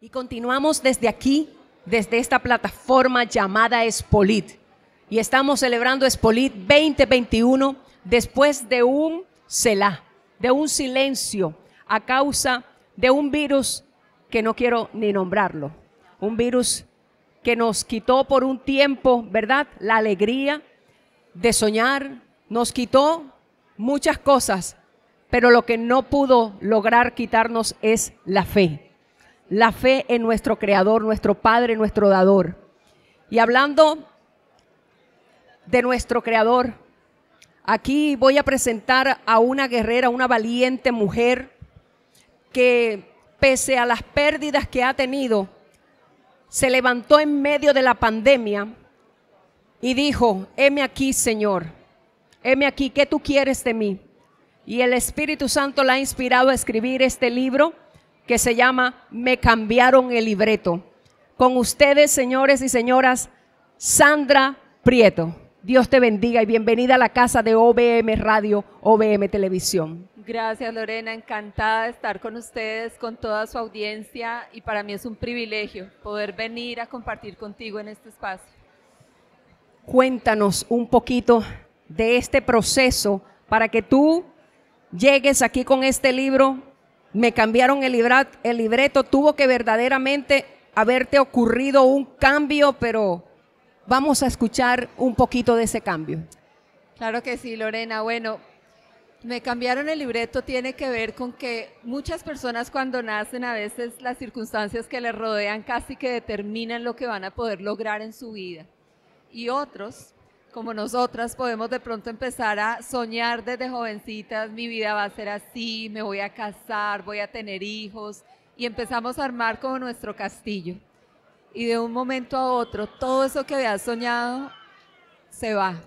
Y continuamos desde aquí, desde esta plataforma llamada Expolit. Y estamos celebrando Expolit 2021 después de un Selah, de un silencio a causa de un virus que no quiero ni nombrarlo. Un virus que nos quitó por un tiempo, ¿verdad?, la alegría de soñar, nos quitó muchas cosas, pero lo que no pudo lograr quitarnos es la fe. La fe en nuestro Creador, nuestro Padre, nuestro Dador. Y hablando de nuestro Creador, aquí voy a presentar a una guerrera, una valiente mujer que pese a las pérdidas que ha tenido, se levantó en medio de la pandemia y dijo: heme aquí, Señor, heme aquí, ¿qué tú quieres de mí? Y el Espíritu Santo la ha inspirado a escribir este libro que se llama Me cambiaron el libreto. Con ustedes, señores y señoras, Sandra Prieto. Dios te bendiga y bienvenida a la casa de OBM Radio, OBM Televisión. Gracias, Lorena, encantada de estar con ustedes, con toda su audiencia, y para mí es un privilegio poder venir a compartir contigo en este espacio. Cuéntanos un poquito de este proceso para que tú llegues aquí con este libro. Me cambiaron el libreto. Tuvo que verdaderamente haberte ocurrido un cambio, pero vamos a escuchar un poquito de ese cambio. Claro que sí, Lorena. Bueno, me cambiaron el libreto tiene que ver con que muchas personas cuando nacen, a veces las circunstancias que les rodean casi que determinan lo que van a poder lograr en su vida. Y otros, como nosotras, podemos de pronto empezar a soñar desde jovencitas: mi vida va a ser así, me voy a casar, voy a tener hijos, y empezamos a armar como nuestro castillo. Y de un momento a otro, todo eso que habías soñado se va.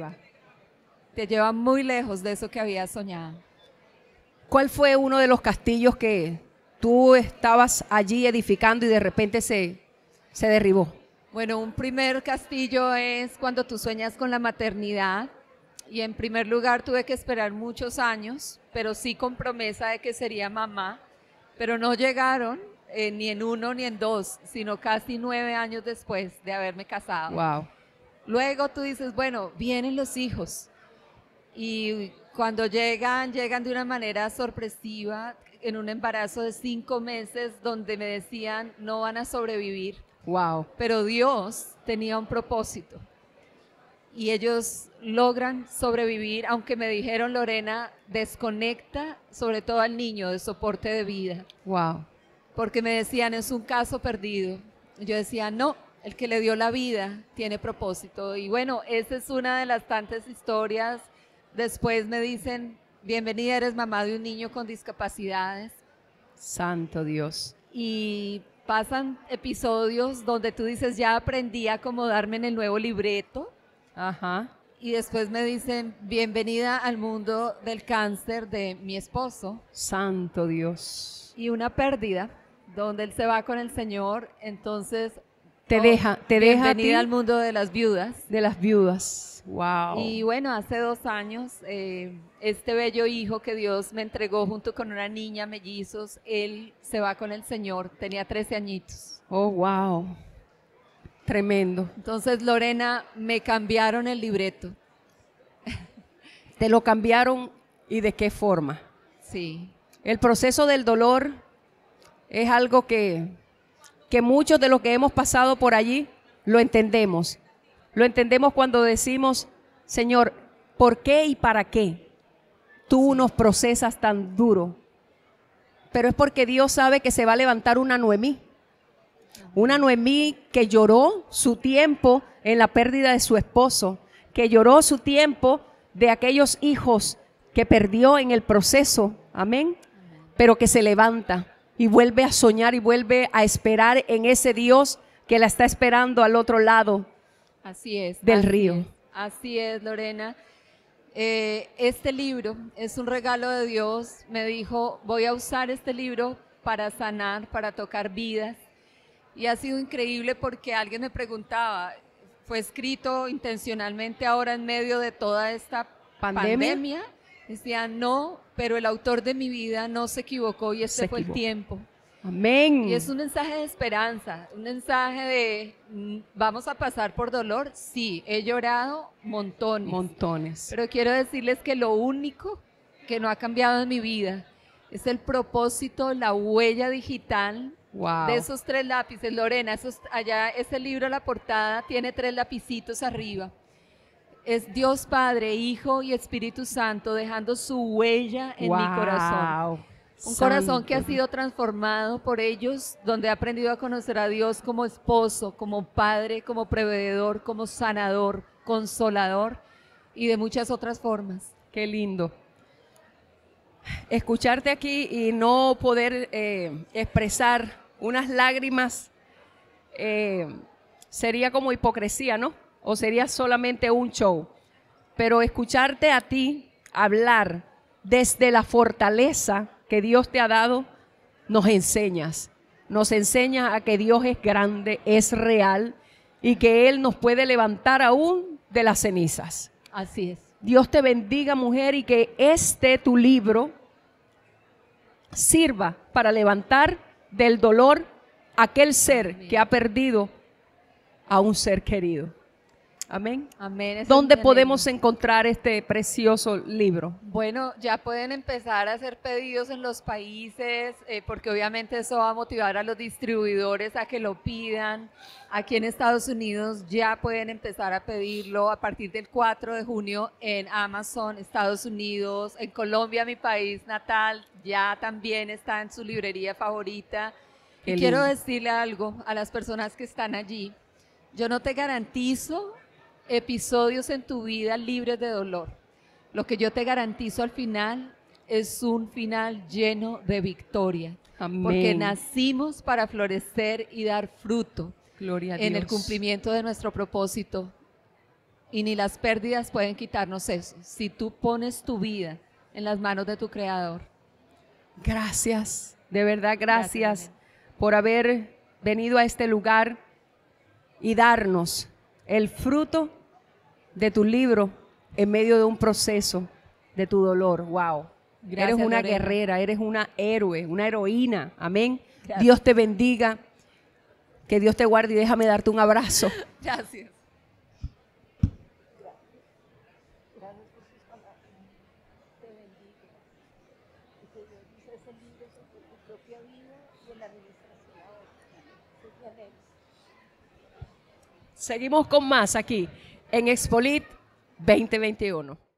Te lleva muy lejos de eso que habías soñado. ¿Cuál fue uno de los castillos que tú estabas allí edificando y de repente se derribó? Bueno, un primer castillo es cuando tú sueñas con la maternidad, y en primer lugar tuve que esperar muchos años, pero sí con promesa de que sería mamá, pero no llegaron ni en 1 ni en 2, sino casi 9 años después de haberme casado. Wow. Luego tú dices, bueno, vienen los hijos, y cuando llegan de una manera sorpresiva, en un embarazo de 5 meses donde me decían no van a sobrevivir. Wow. Pero Dios tenía un propósito y ellos logran sobrevivir, aunque me dijeron: Lorena, desconecta sobre todo al niño de soporte de vida. Wow. Porque me decían, es un caso perdido. Yo decía, no, el que le dio la vida tiene propósito. Y bueno, esa es una de las tantas historias. Después me dicen, bienvenida, eres mamá de un niño con discapacidades. Santo Dios. Y pasan episodios donde tú dices, ya aprendí a acomodarme en el nuevo libreto. Ajá. Y después me dicen, bienvenida al mundo del cáncer de mi esposo. Santo Dios. Y una pérdida, donde él se va con el Señor, entonces te deja bienvenida al mundo de las viudas. De las viudas. Wow. Y bueno, hace 2 años, este bello hijo que Dios me entregó junto con una niña, mellizos, él se va con el Señor, tenía 13 añitos. Oh, wow. Tremendo. Entonces, Lorena, me cambiaron el libreto. ¿Te lo cambiaron y de qué forma? Sí. El proceso del dolor es algo que muchos de los que hemos pasado por allí lo entendemos. Lo entendemos cuando decimos, Señor, ¿por qué y para qué tú nos procesas tan duro? Pero es porque Dios sabe que se va a levantar una Noemí. Una Noemí que lloró su tiempo en la pérdida de su esposo, que lloró su tiempo de aquellos hijos que perdió en el proceso, amén, pero que se levanta y vuelve a soñar y vuelve a esperar en ese Dios que la está esperando al otro lado. Así es. Del río. Así es, Lorena. Este libro es un regalo de Dios. Me dijo, voy a usar este libro para sanar, para tocar vidas. Y ha sido increíble porque alguien me preguntaba, ¿fue escrito intencionalmente ahora en medio de toda esta pandemia? Decía, no, pero el autor de mi vida no se equivocó y este fue el tiempo. Amén. Y es un mensaje de esperanza, un mensaje de, ¿vamos a pasar por dolor? Sí, he llorado montones. Montones. Pero quiero decirles que lo único que no ha cambiado en mi vida es el propósito, la huella digital Wow. de esos 3 lápices. Lorena, allá ese libro, la portada, tiene 3 lapicitos arriba. Es Dios Padre, Hijo y Espíritu Santo dejando su huella en mi corazón. Un corazón que ha sido transformado por ellos, donde he aprendido a conocer a Dios como esposo, como padre, como proveedor, como sanador, consolador y de muchas otras formas. Qué lindo. Escucharte aquí y no poder expresar unas lágrimas sería como hipocresía, ¿no? O sería solamente un show. Pero escucharte a ti hablar desde la fortaleza que Dios te ha dado, nos enseñas a que Dios es grande, es real y que Él nos puede levantar aún de las cenizas. Así es. Dios te bendiga, mujer, y que tu libro sirva para levantar del dolor aquel ser que ha perdido a un ser querido. Amén. Amén. ¿Dónde podemos encontrar este precioso libro? Bueno, ya pueden empezar a hacer pedidos en los países, porque obviamente eso va a motivar a los distribuidores a que lo pidan. Aquí en Estados Unidos ya pueden empezar a pedirlo a partir del 4 de junio en Amazon, Estados Unidos. En Colombia, mi país natal, ya también está en su librería favorita. Y quiero decirle algo a las personas que están allí. Yo no te garantizo episodios en tu vida libres de dolor. Lo que yo te garantizo al final es un final lleno de victoria. Amén. Porque nacimos para florecer y dar fruto. Gloria a Dios. En el cumplimiento de nuestro propósito. Y ni las pérdidas pueden quitarnos eso. Si tú pones tu vida en las manos de tu Creador. Gracias, de verdad gracias por haber venido a este lugar y darnos el fruto de tu libro en medio de un proceso de tu dolor. Wow. Gracias, eres una Lorena. Guerrera, eres una héroe, una heroína. Amén. Gracias. Dios te bendiga, que Dios te guarde y déjame darte un abrazo. Gracias. Seguimos con más aquí en Expolit 2021.